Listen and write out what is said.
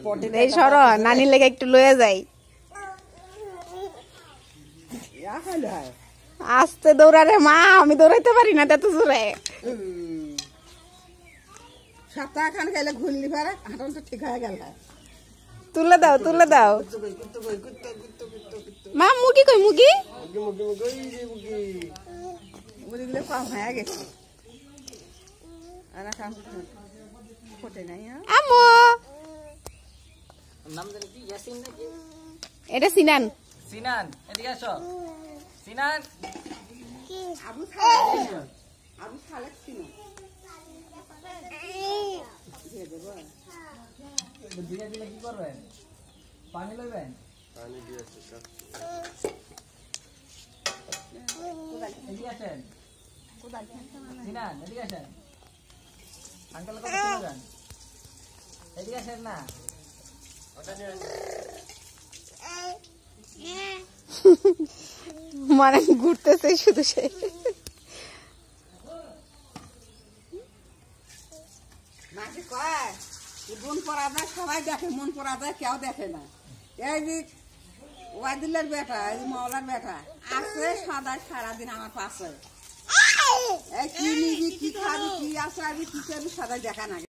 এই সরো নানির লেগে একটু লয়ে যাই। আস্তে দৌড়ারে মা, আমি দৌড়াইতে পারি না এত জোরে। সপ্তাহ খান খাইলে ঘুরলি পারে হাঁটন তো ঠিক হয়ে গেল। তুলে দাও তুলে দাও মা। মুগি কই মুগি? মুড়িগুলো কম হয়ে গেছে। ফোটে নাই। আম্মু এটা সিনান। সিনান এদিকে আসো। সিনান আবু সালেক। আবু সালেক সিনান। ধীরে ধীরে কি করবেন? পানি লইবেন? পানি দিয়েছে সব। এদিকে আসেন। সিনান এদিকে আসেন। আঙ্কেল কথা শুনবেন। এদিকে আসেন না। মানে ঘুরতেছে শুধু সে। মাঝে কয় মন পড়া যায়, সবাই দেখে, মন পড়া যায় কেউ দেখে না। এই যে ওয়াদিলের বেটা, এই মওলার বেটা আছে সদাই সারাদিন আমার পাশে। এই কি নিবি, কি খাবি, কি আসবে, কি করবি সদাই দেখা না।